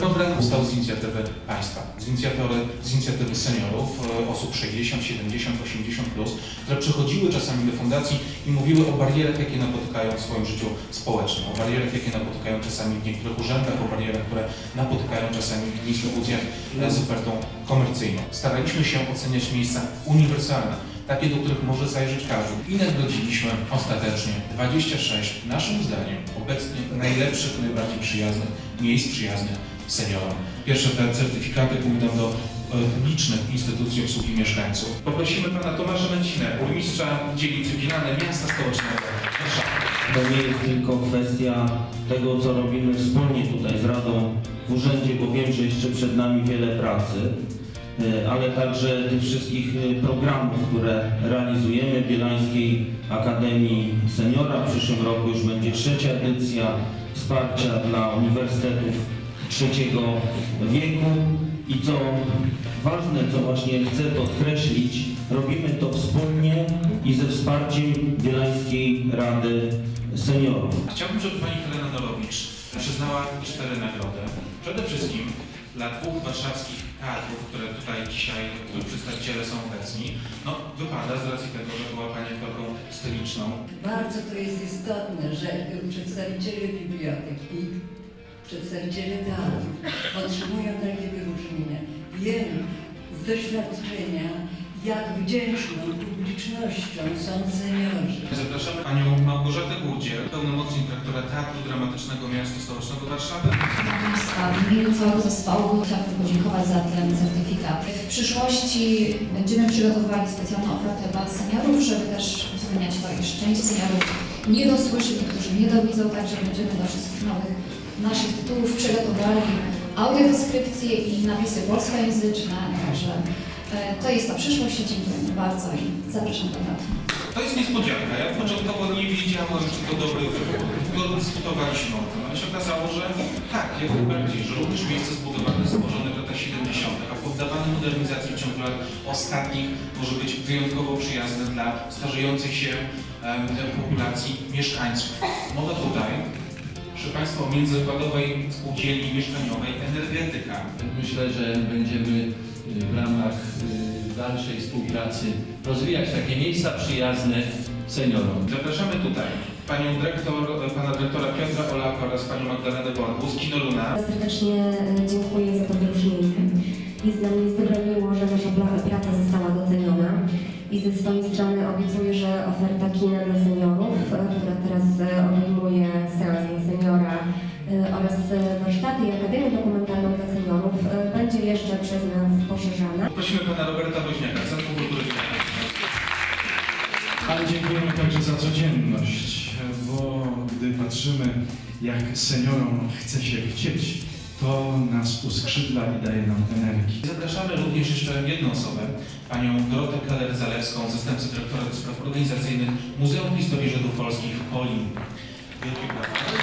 program powstał z inicjatywy państwa, z inicjatywy seniorów, osób 60, 70, 80+, które przychodziły czasami do fundacji i mówiły o barierach, jakie napotykają w swoim życiu społecznym, o barierach, jakie napotykają czasami w niektórych urzędach, o barierach, które napotykają czasami w instytucjach z ofertą komercyjną. Staraliśmy się oceniać miejsca uniwersalne, takie, do których może zajrzeć każdy. I nagrodziliśmy ostatecznie 26, naszym zdaniem, obecnie najlepszych, najbardziej przyjaznych miejsc przyjaznych seniorom. Pierwsze te certyfikaty pójdą do licznych instytucji obsługi mieszkańców. Poprosimy pana Tomasza Męcinę, burmistrza dzielnicy Wielane, miasta stołecznego Warszawy. To nie jest tylko kwestia tego, co robimy wspólnie tutaj z Radą w urzędzie, bo wiem, że jeszcze przed nami wiele pracy, ale także tych wszystkich programów, które realizujemy w Bielańskiej Akademii Seniora. W przyszłym roku już będzie 3. edycja wsparcia dla uniwersytetów trzeciego wieku. I co ważne, co właśnie chcę podkreślić, robimy to wspólnie i ze wsparciem Bielańskiej Rady Seniorów. Chciałbym, żeby pani Helena Norowicz przyznała 4 nagrody. Przede wszystkim dla 2 warszawskich teatrów, które tutaj dzisiaj, których przedstawiciele są obecni. No, wypada z racji tego, że była pani aktorką sceniczną. Bardzo to jest istotne, że przedstawiciele bibliotek i przedstawiciele teatrów otrzymują takie wyróżnienia. Wiem z doświadczenia, jak wdzięczną publicznością są seniorzy. Zapraszamy panią Małgorzatę Górdziel, pełnomocnik dyrektora Teatru Dramatycznego Miasta Stołecznego Warszawy. Państwa, w imieniu całego zespołu chciałabym podziękować za ten certyfikat. W przyszłości będziemy przygotowywali specjalną ofertę dla seniorów, żeby też uwzględniać to, iż część seniorów nie dosłyszy, niektórzy nie dowidzą, także będziemy do wszystkich nowych naszych tytułów przygotowali audiodeskrypcje i napisy polskojęzyczne, także to jest ta przyszłość. Dziękuję bardzo i zapraszam do teatru. To jest niespodzianka. Ja początkowo nie wiedziałem, czy to dobry wybór. Długo dyskutowaliśmy o tym, ale się okazało, że tak, jak najbardziej, że również miejsce zbudowane, stworzone w latach 70., a poddawane modernizacji w ciągu lat ostatnich może być wyjątkowo przyjazne dla starzejących się populacji mieszkańców. Mowa tutaj, proszę Państwa, o międzyzakładowej spółdzielni mieszkaniowej Energetyka. Myślę, że będziemy w ramach dalszej współpracy rozwijać takie miejsca przyjazne seniorom. Zapraszamy tutaj pana dyrektora Piotra Olaka oraz panią Magdalenę Borgu z Kino Luna. Serdecznie dziękuję za to wyróżnienie. Jest dla mnie niezwykle miło, że nasza praca została doceniona i ze swojej strony obiecuję, że oferta kina dla seniorów, która teraz obejmuje seans dla seniora oraz warsztaty i Akademię Dokumentalną dla seniorów, będzie jeszcze przez nas poszerzana. Prosimy pana Roberta Woźniaka, Centrum Kultury. Ale dziękujemy także za codzienność, bo gdy patrzymy, jak seniorom chce się chcieć, to nas uskrzydla i daje nam energii. Zapraszamy również jeszcze jedną osobę, panią Dorotę Keller-Zalewską, zastępcę dyrektora do spraw organizacyjnych Muzeum Historii Żydów Polskich Polin. Wielkie brawa.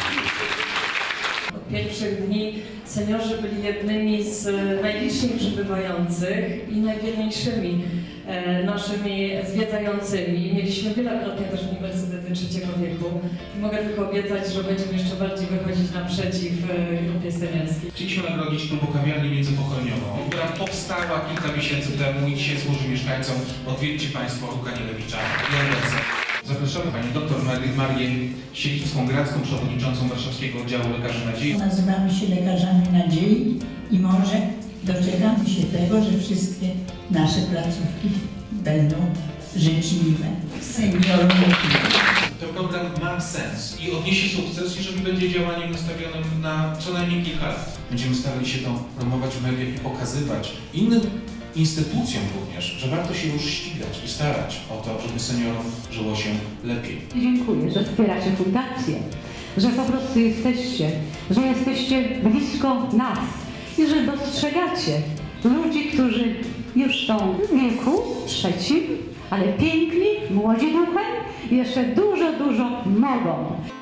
Od pierwszych dni seniorzy byli jednymi z najliczniej przybywających i najwierniejszymi naszymi zwiedzającymi. Mieliśmy wielokrotnie też uniwersytety trzeciego wieku i mogę tylko obiecać, że będziemy jeszcze bardziej wychodzić naprzeciw grupie seniorskiej. Chcieliśmy nagrodzić Kawiarnię Międzypokoleniową, która powstała kilka miesięcy temu i dzisiaj służy mieszkańcom. Odwiedźcie Państwo Łukanielewicza i Elwesa. Zapraszamy Panią dr Marię Sielicką-Gracką, przewodniczącą Warszawskiego Oddziału Lekarzy Nadziei. Nazywamy się Lekarzami Nadziei i może doczekamy się tego, że wszystkie nasze placówki będą życzliwe seniorom. Ten program ma sens i odniesie sukces, jeżeli będzie działaniem nastawionym na co najmniej kilka lat. Będziemy starali się to promować w mediach i pokazywać innym instytucjom również, że warto się już ścigać i starać o to, żeby seniorom żyło się lepiej. Dziękuję, że wspieracie fundację, że po prostu jesteście blisko nas i że dostrzegacie ludzi, którzy już są w wieku trzecim, ale piękni, młodzi duchem i jeszcze dużo mogą.